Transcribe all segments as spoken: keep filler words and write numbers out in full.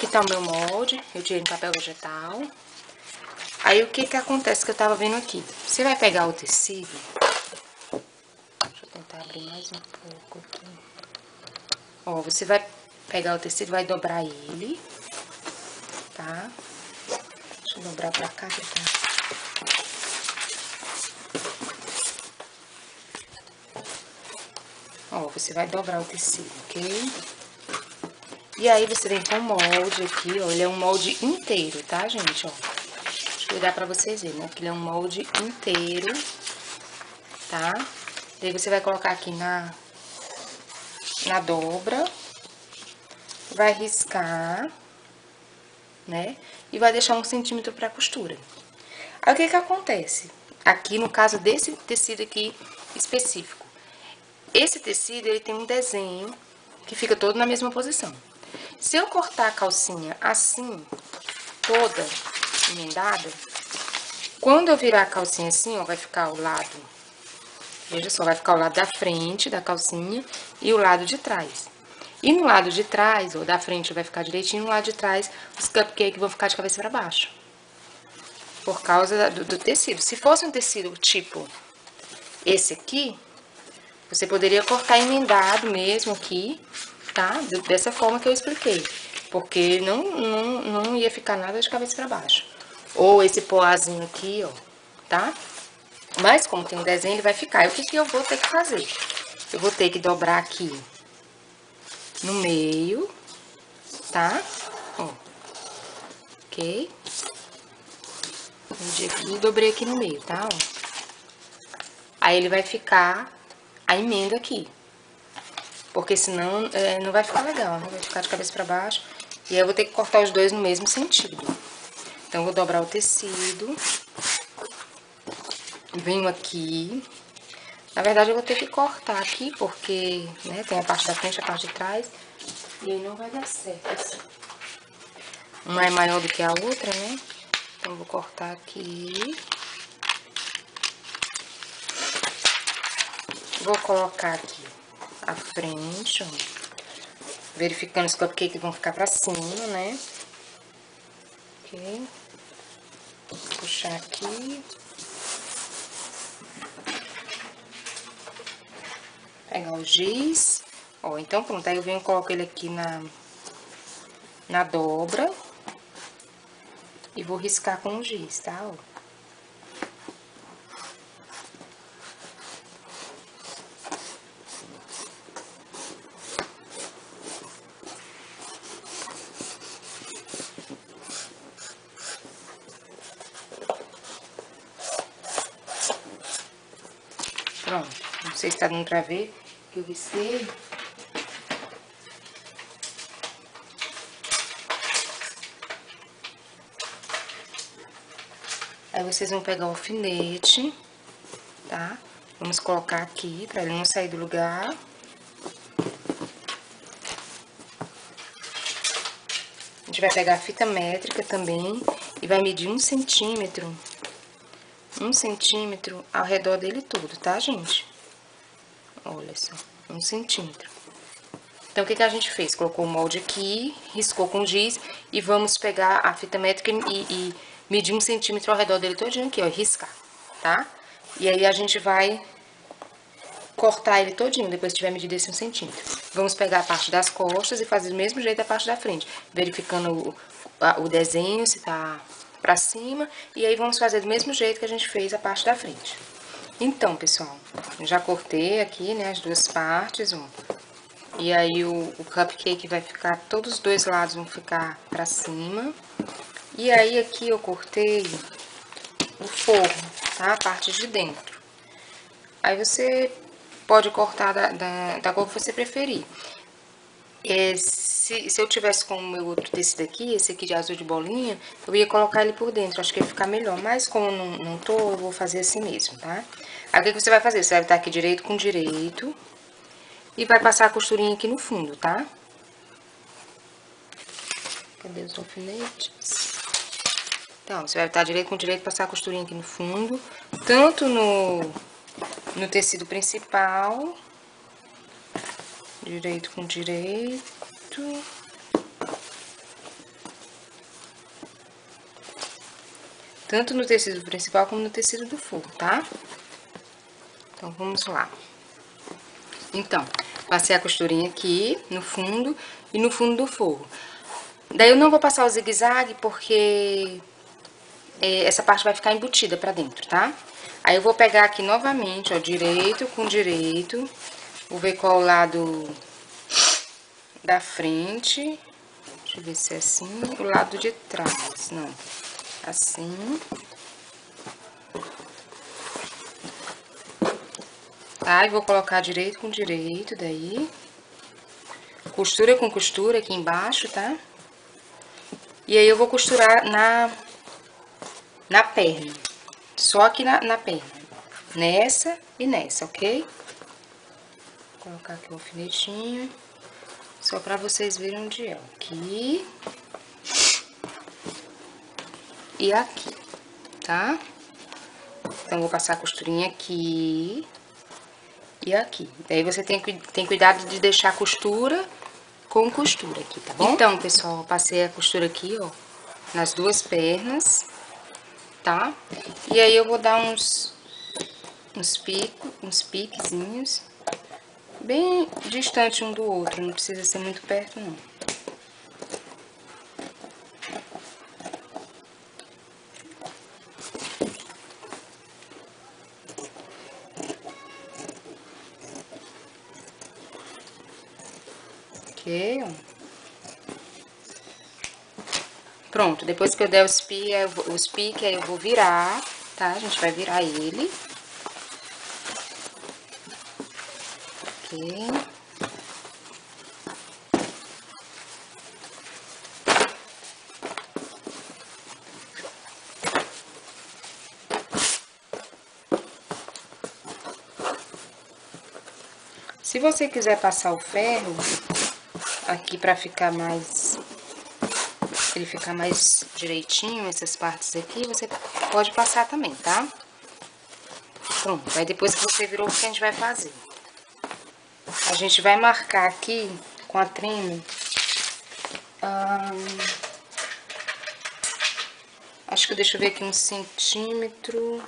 aqui tá o meu molde, eu tirei no papel vegetal. Aí, o que que acontece que eu tava vendo aqui? Você vai pegar o tecido... Deixa eu tentar abrir mais um pouco aqui. Ó, você vai pegar o tecido, vai dobrar ele, tá? Deixa eu dobrar pra cá, que tá... Ó, você vai dobrar o tecido, ok? E aí, você vem com o molde aqui, ó. Ele é um molde inteiro, tá, gente? Ó, deixa eu dar pra vocês verem, né? Que ele é um molde inteiro, tá? E aí, você vai colocar aqui na, na dobra. Vai riscar, né? E vai deixar um centímetro pra costura. Aí, o que que acontece? Aqui, no caso desse tecido aqui específico. Esse tecido, ele tem um desenho que fica todo na mesma posição. Se eu cortar a calcinha assim, toda emendada, quando eu virar a calcinha assim, ó, vai ficar o lado, veja só, vai ficar o lado da frente da calcinha e o lado de trás. E no lado de trás, ou da frente vai ficar direitinho, no lado de trás, os cupcakes vão ficar de cabeça para baixo. Por causa do, do tecido. Se fosse um tecido tipo esse aqui, você poderia cortar emendado mesmo aqui, tá? Dessa forma que eu expliquei. Porque não, não, não ia ficar nada de cabeça pra baixo. Ou esse poazinho aqui, ó, tá? Mas como tem um desenho, ele vai ficar. E o que que eu vou ter que fazer? Eu vou ter que dobrar aqui no meio, tá? Ó. Ok? Medi aqui e dobrei aqui no meio, tá? Ó. Aí ele vai ficar a emenda aqui. Porque senão é, não vai ficar legal, né? Vai ficar de cabeça pra baixo. E aí eu vou ter que cortar os dois no mesmo sentido. Então, eu vou dobrar o tecido. Venho aqui. Na verdade, eu vou ter que cortar aqui, porque, né, tem a parte da frente e a parte de trás. E aí não vai dar certo assim. Uma é maior do que a outra, né? Então, eu vou cortar aqui. Vou colocar aqui a frente, ó. Verificando os cupcakes vão ficar pra cima, né? Ok. Vou puxar aqui. Pegar o giz. Ó, então pronto. Aí eu venho e coloco ele aqui na, na dobra. E vou riscar com o giz, tá? Ó. Pronto, não sei se tá dando pra ver, que eu risquei. Aí, vocês vão pegar o alfinete, tá? Vamos colocar aqui, pra ele não sair do lugar. A gente vai pegar a fita métrica também e vai medir um centímetro. Um centímetro ao redor dele todo, tá, gente? Olha só, um centímetro. Então, o que que a gente fez? Colocou o molde aqui, riscou com giz e vamos pegar a fita métrica e, e medir um centímetro ao redor dele todinho aqui, ó, e riscar, tá? E aí, a gente vai cortar ele todinho, depois que tiver medido esse um centímetro. Vamos pegar a parte das costas e fazer do mesmo jeito a parte da frente, verificando o, a, o desenho, se tá pra cima, e aí vamos fazer do mesmo jeito que a gente fez a parte da frente. Então, pessoal, já cortei aqui, né, as duas partes, ó. E aí, o, o cupcake vai ficar, todos os dois lados vão ficar pra cima. E aí, aqui eu cortei o forro, tá? A parte de dentro. Aí, você pode cortar da, da, da cor que você preferir. É, se, se eu tivesse com o meu outro tecido aqui, esse aqui de azul de bolinha, eu ia colocar ele por dentro, acho que ia ficar melhor. Mas como não, não tô, eu vou fazer assim mesmo, tá? Aí, o que você vai fazer? Você vai estar aqui direito com direito. E vai passar a costurinha aqui no fundo, tá? Cadê os alfinetes? Então, você vai estar direito com direito, passar a costurinha aqui no fundo. Tanto no, no tecido principal. Direito com direito. tanto no tecido principal como no tecido do forro, tá? Então, vamos lá. Então, passei a costurinha aqui no fundo e no fundo do forro. Daí eu não vou passar o zigue-zague porque é, essa parte vai ficar embutida pra dentro, tá? Aí eu vou pegar aqui novamente, ó, direito com direito. Vou ver qual o lado da frente. Deixa eu ver se é assim. O lado de trás, não. Assim. Tá? E vou colocar direito com direito, daí. Costura com costura aqui embaixo, tá? E aí eu vou costurar na, na perna. Só aqui na, na perna. Nessa e nessa, ok? Vou colocar aqui o alfinetinho. Só pra vocês verem onde é. Aqui. E aqui, tá? Então, vou passar a costurinha aqui. E aqui. Daí você tem, tem cuidado de deixar a costura com costura aqui, tá bom? Então, pessoal, passei a costura aqui, ó, nas duas pernas, tá? E aí eu vou dar uns, uns picos, uns piquezinhos, bem distante um do outro, não precisa ser muito perto, não. Ok, ó. Pronto, depois que eu der os piques, os piques, aí eu vou virar, tá? A gente vai virar ele. Ok. Se você quiser passar o ferro aqui pra ficar mais, ele ficar mais direitinho, essas partes aqui, você pode passar também, tá? Pronto, aí depois que você virou, o que a gente vai fazer? A gente vai marcar aqui com a trema, hum, acho que deixa eu ver aqui um centímetro,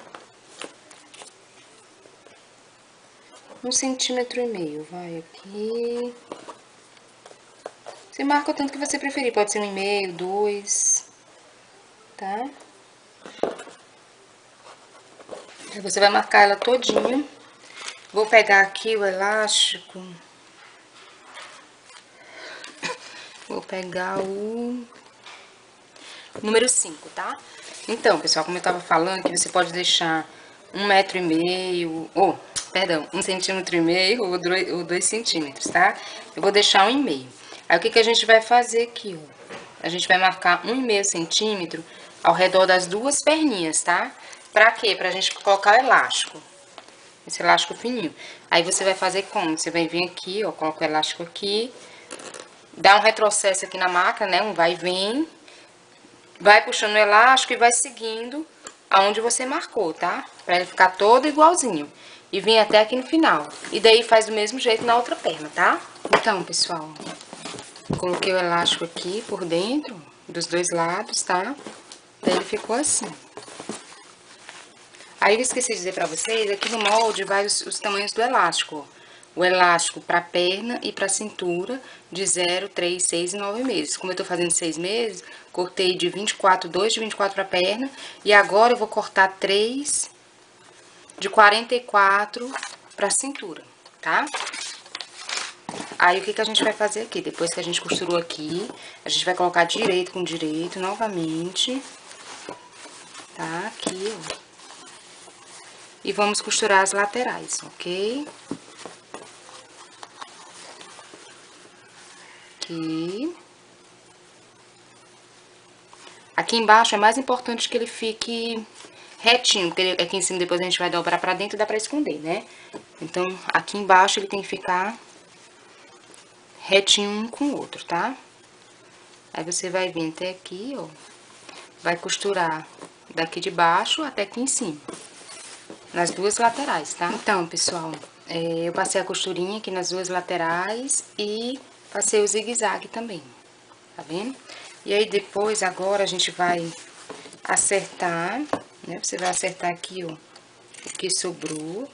um centímetro e meio, vai aqui. Você marca o tanto que você preferir, pode ser um e meio, dois, tá? Aí você vai marcar ela todinha. Vou pegar aqui o elástico. Vou pegar o número cinco, tá? Então, pessoal, como eu tava falando, que você pode deixar um metro e meio, ou, perdão, um centímetro e meio ou dois, ou dois centímetros, tá? Eu vou deixar um e meio. Aí, o que que a gente vai fazer aqui, ó? A gente vai marcar um e meio centímetro ao redor das duas perninhas, tá? Pra quê? Pra gente colocar o elástico. Esse elástico fininho. Aí, você vai fazer como? Você vai vir aqui, ó, coloca o elástico aqui, dá um retrocesso aqui na máquina, né? Um vai e vem. Vai puxando o elástico e vai seguindo aonde você marcou, tá? Pra ele ficar todo igualzinho. E vir até aqui no final. E daí faz do mesmo jeito na outra perna, tá? Então, pessoal, coloquei o elástico aqui por dentro, dos dois lados, tá? Daí ele ficou assim. Aí eu esqueci de dizer pra vocês, aqui no molde vai os, os tamanhos do elástico, ó. O elástico pra perna e pra cintura de zero, três, seis e nove meses. Como eu tô fazendo seis meses, cortei de vinte e quatro, dois de vinte e quatro pra perna. E agora eu vou cortar três de quarenta e quatro pra cintura, tá? Aí, o que que a gente vai fazer aqui? Depois que a gente costurou aqui, a gente vai colocar direito com direito novamente. Tá? Aqui, ó. E vamos costurar as laterais, ok? Aqui. Aqui embaixo é mais importante que ele fique retinho, porque aqui em cima depois a gente vai dobrar pra dentro e dá pra esconder, né? Então, aqui embaixo ele tem que ficar retinho um com o outro, tá? Aí você vai vir até aqui, ó. Vai costurar daqui de baixo até aqui em cima. Nas duas laterais, tá? Então, pessoal, é, eu passei a costurinha aqui nas duas laterais e passei o zigue-zague também, tá vendo? E aí, depois, agora, a gente vai acertar, né? Você vai acertar aqui, ó, o que sobrou.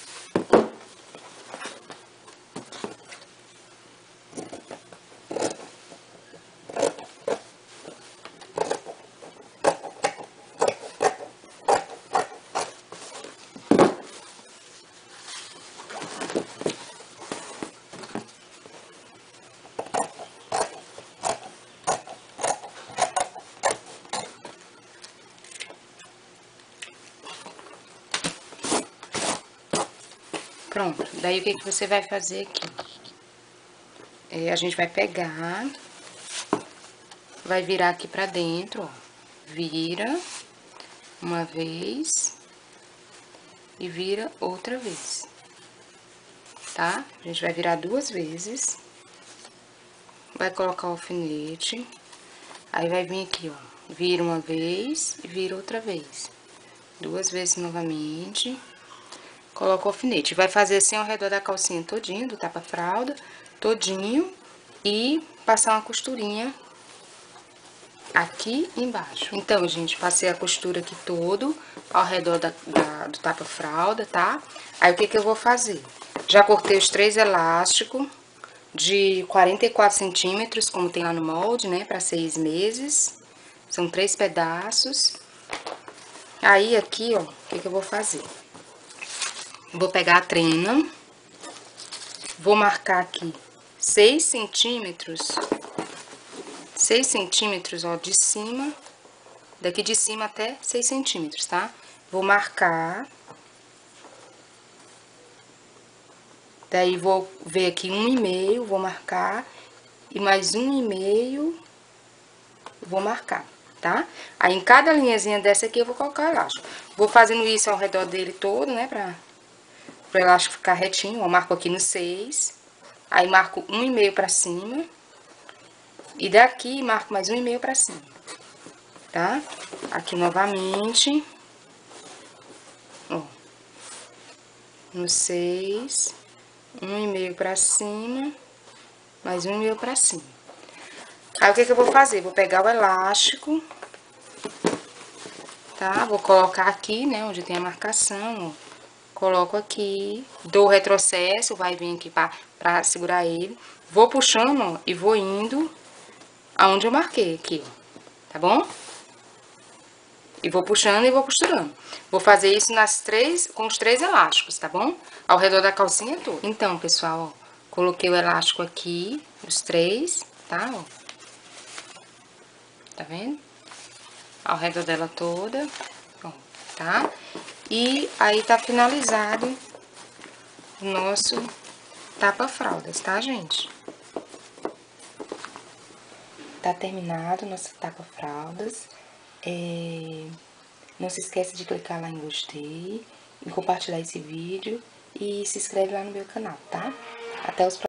Pronto, daí o que que você vai fazer aqui? É, a gente vai pegar, vai virar aqui pra dentro, ó. Vira uma vez e vira outra vez, tá? A gente vai virar duas vezes. Vai colocar o alfinete. Aí vai vir aqui, ó. Vira uma vez e vira outra vez. Duas vezes novamente. Coloca o alfinete. Vai fazer assim ao redor da calcinha todinho, do tapa-fralda, todinho. E passar uma costurinha aqui embaixo. Então, gente, passei a costura aqui todo ao redor da, da, do tapa-fralda, tá? Aí, o que que eu vou fazer? Já cortei os três elásticos de quarenta e quatro centímetros, como tem lá no molde, né? Pra seis meses. São três pedaços. Aí, aqui, ó, o que que eu vou fazer? Vou pegar a trena, vou marcar aqui seis centímetros, seis centímetros, ó, de cima, daqui de cima até seis centímetros, tá? Vou marcar, daí vou ver aqui um e meio, vou marcar, e mais um e meio, vou marcar, tá? Aí, em cada linhazinha dessa aqui, eu vou colocar o elástico. Vou fazendo isso ao redor dele todo, né, pra... Pro elástico ficar retinho, ó, marco aqui no seis, aí marco um e meio pra cima, e daqui marco mais um e meio pra cima, tá? Aqui novamente, ó, no seis, um e meio pra cima, mais um e meio pra cima. Aí, o que que eu vou fazer? Vou pegar o elástico, tá? Vou colocar aqui, né, onde tem a marcação, ó. Coloco aqui, dou retrocesso, vai vir aqui pra, pra segurar ele. Vou puxando, ó, e vou indo aonde eu marquei aqui, ó, tá bom? E vou puxando e vou costurando. Vou fazer isso nas três, com os três elásticos, tá bom? Ao redor da calcinha toda. Então, pessoal, ó, coloquei o elástico aqui, os três, tá, ó. Tá vendo? Ao redor dela toda, ó, tá? E aí, tá finalizado o nosso tapa-fraldas, tá, gente? Tá terminado o nosso tapa-fraldas. É... Não se esqueça de clicar lá em gostei, em compartilhar esse vídeo e se inscreve lá no meu canal, tá? Até os próximos.